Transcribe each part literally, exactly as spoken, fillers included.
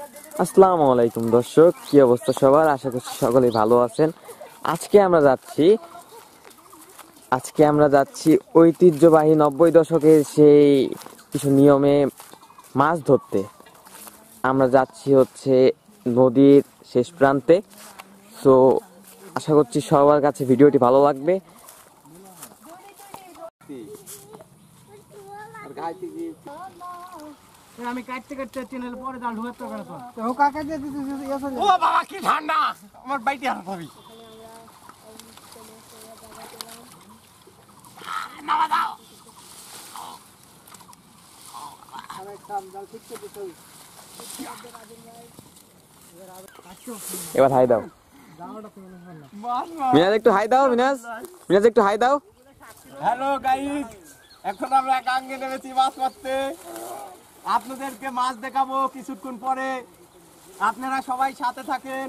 আসসালামু আলাইকুম দর্শক, কি অবস্থা সবার? আশা করছি সকলেই ভালো আছেন। আজকে আমরা যাচ্ছি আজকে আমরা যাচ্ছি ঐতিহ্যবাহী নব্বই দশকের সেই কিছু নিয়মে মাছ ধরতে। আমরা যাচ্ছি হচ্ছে নদীর শেষ প্রান্তে। সো আশা করছি সবার কাছে ভিডিওটি ভালো লাগবে। আমি কাটতে কাটতে চ্যানেল পরে জাল ঢুকাতে পারবো না তো। ও কাকা দিয়ে দিতে ও বাবা কি ঠান্ডা, আমার বাইতে আর ভাবি নামা দাও। আমি কাম জাল ঠিক করে দিই। এবার হাই দাও মিনাজ, একটু হাই দাও মিনাজ মিনাজ একটু হাই দাও। হ্যালো গাইস, এখন আমরা গাঙ্গে নেমেছি মাছ মারতে। আপনাদেরকে মাছ দেখাবো কিছুক্ষণ পরে, আপনারা সবাই সাথে থাকেন।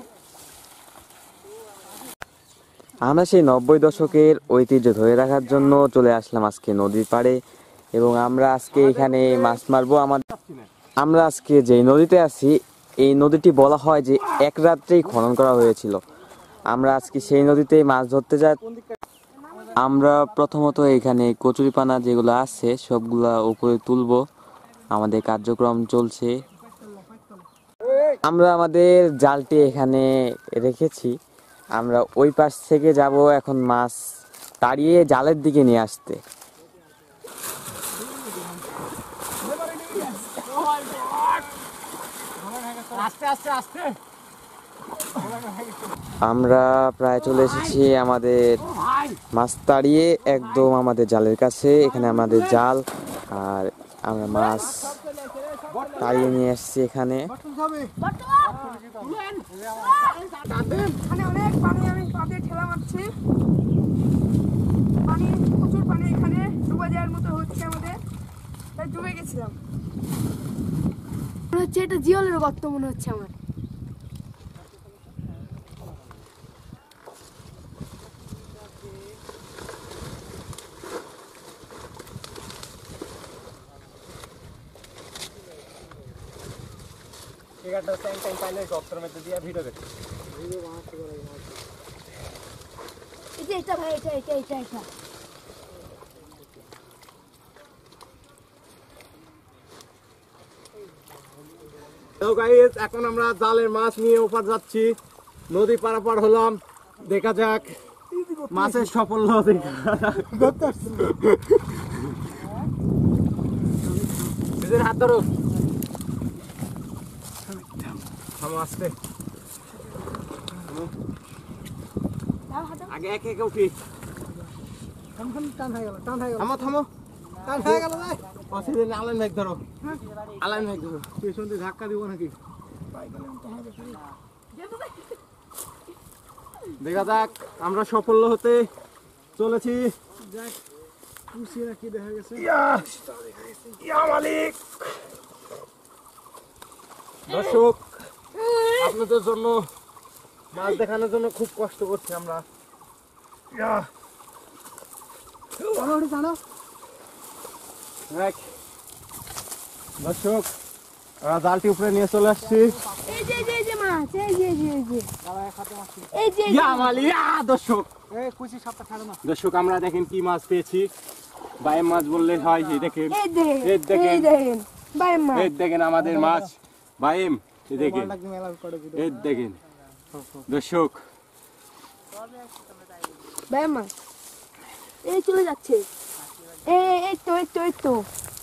আমরা সেই নব্বই দশকের ঐতিহ্য ধরে রাখার জন্য চলে আসলাম আজকে নদীর পাড়ে, এবং আমরা আজকে এখানে মাছ মারবো। আমাদের আমরা আজকে যে নদীতে আছি, এই নদীটি বলা হয় যে এক রাত্রেই খনন করা হয়েছিল। আমরা আজকে সেই নদীতে মাছ ধরতে যাই। আমরা প্রথমত এখানে কচুরিপানা যেগুলো আছে সবগুলা উপরে তুলবো। আমাদের কার্যক্রম চলছে। আমরা আমাদের জালটি এখানে রেখেছি। আমরা ওই পাশ থেকে যাব এখন মাছ তাড়িয়ে জালের দিকে নিয়ে আসতে। আস্তে আস্তে আস্তে আমরা প্রায় চলে এসেছি আমাদের মাছ তাড়িয়ে একদম আমাদের জালের কাছে। এখানে আমাদের জাল, আর আমরা মাছ তাড়িয়ে নিয়ে এসেছি এখানে। অনেক পানি, আমি পা দিয়ে ঠেলা মারছি। পানি প্রচুর পানি, এখানে ডুবে যাওয়ার মতো হচ্ছে আমাদের, তাই ডুবে গেছিলাম। মনে হচ্ছে এটা জিওলের গর্ত মনে হচ্ছে আমার। এটা ট্যাঙ্ক ট্যাঙ্ক পাইলে ডক্টর মধ্যে দিয়া ভিডিও দেখো। এটা এটা ভাই, এটা এটা এটা এটা তো গাইস, এখন আমরা জালের মাছ নিয়ে ওপার যাচ্ছি। নদী পারাপার হলাম, দেখা যাক মাছের সাফল্য। নিজের হাত ধরো, থামো আস্তে। আগে একে একে উঠি। টান হয়ে গেল, টান হয়ে গেল, থামো থামো, টান হয়ে গেল ভাই। অসুবিধা নেই, আলাইন ভাই ধরো, আলাইন ভাই ধরো। পেছন দিয়ে ধাক্কা দিব নাকি? দেখা যাক, আমরা সাফল্য হতে চলেছি। যাক, কুচিরা কি দেখা গেছে। ইয়া মালিক। দর্শক, আপনাদের জন্য মাছ দেখানোর জন্য খুব কষ্ট করছি আমরা। দর্শক, আমরা জালটি উপরে নিয়ে চলে আসছি। এই যে এই যে মাছ, এই যে এই যে এই যে এই যে ইয়া মালিক, ইয়া দর্শক, দর্শক আমরা দেখেন কি মাছ পেয়েছি। বাইম মাছ বললে হয়। এই দেখেন, এই দেখেন, এই দেখেন, এই দেখেন বাইম মাছ। এই দেখেন আমাদের মাছ বাইম। এই দেখেন, এই দেখেন দর্শক, বাইম মাছ এই চলে যাচ্ছে। এই এই তো এই তো এই তো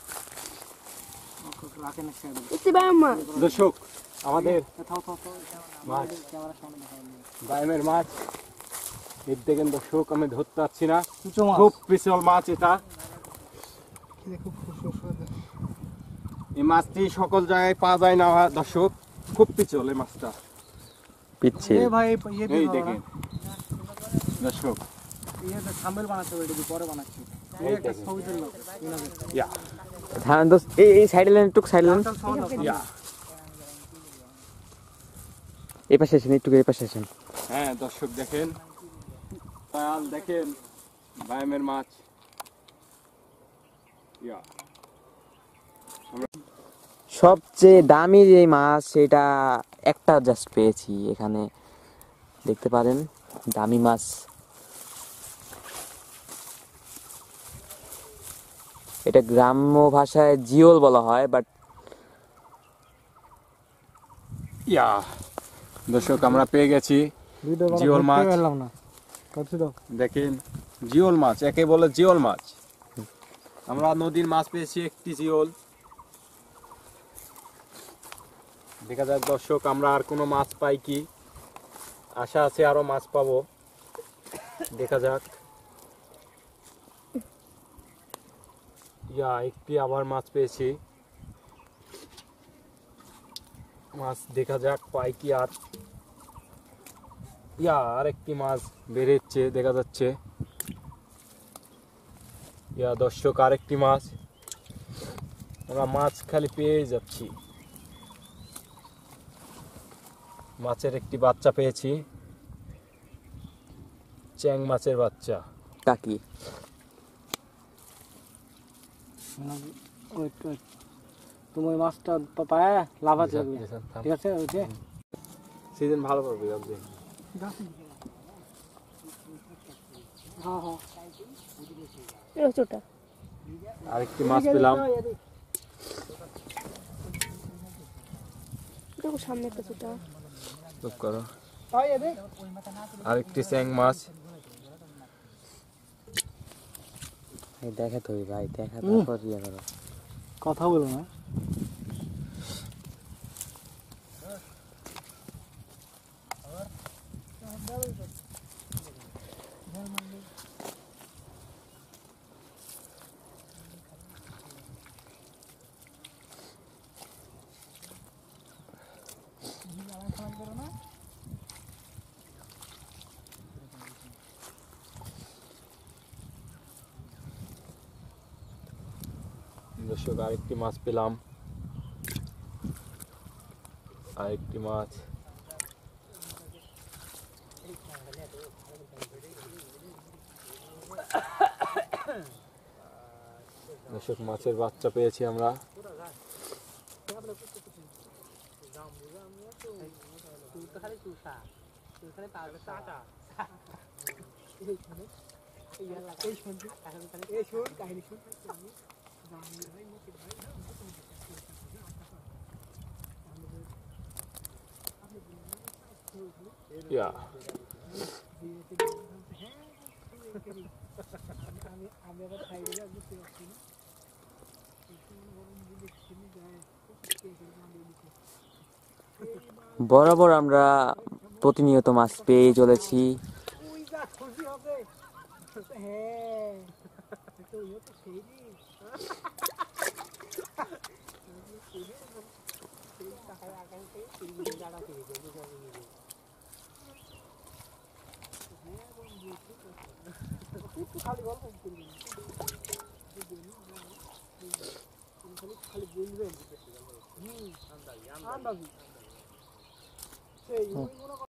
এই বাইম মাছ। দর্শক আমাদের মাছ, বাইমের মাছ। এই দেখেন দর্শক, আমি ধরতে পারছি না, খুব পিছল মাছ এটা। এই মাছটি সকল জায়গায় পাওয়া যায় না দর্শক, খুব পিছল এই মাছটা। পিচ্ছে এই দেখেন দর্শক, ইয়া ধান দোস্ত, এই এই সাইডে লেন, একটু সাইডে লেন। ইয়া এই পাশে আসেন, একটু এই পাশে আসেন। হ্যাঁ দর্শক দেখেন, পায়াল দেখেন, বাইমের মাছ। ইয়া সবচেয়ে দামি যে মাছ সেটা একটা জাস্ট পেয়েছি এখানে, দেখতে পারেন দামি মাছ। এটা গ্রাম্য ভাষায় জিওল বলা হয়, বাট ইয়া দর্শক আমরা পেয়ে গেছি জিওল মাছ। দেখেন জিওল মাছ, একে বলে জিওল মাছ। আমরা নদীর মাছ পেয়েছি একটি জিওল। দেখা যাক দর্শক আমরা আর কোনো মাছ পাই কি, আশা আছে আরো মাছ পাবো, দেখা যাক। ইয়া একটি আবার মাছ পেয়েছি, মাছ দেখা যাক পাই কি আর। ইয়া আরেকটি মাছ বেরোচ্ছে দেখা যাচ্ছে। ইয়া দর্শক আরেকটি মাছ, আমরা মাছ খালি পেয়ে যাচ্ছি। মাছের একটি বাচ্চা পেয়েছি, চ্যাং মাছের বাচ্চা। টাকি তুমি মাছটা পায় লাভা যাবে, ঠিক আছে? ওই যে সিজন ভালো পাবে ভাবছি। হ্যাঁ হ্যাঁ এই ছোটা আরেকটি মাছ পেলাম, দেখো সামনে একটা ছোটা। চুপ করো। আরেকটি চ্যাং মাছ। দেখে তো ভাই, দেখা তারপর ইয়ে করো। কথা বলো না। দর্শক আরেকটি মাছ পেলাম, আরেকটি মাছ। দর্শক মাছের বাচ্চা পেয়েছি আমরা। ইয়া বরাবর আমরা প্রতিনিয়ত মাছ পেয়ে চলেছি। খালি বলবেন